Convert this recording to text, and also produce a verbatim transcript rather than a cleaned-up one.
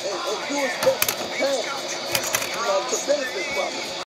and, and do as best as you can, you know, to benefit from it.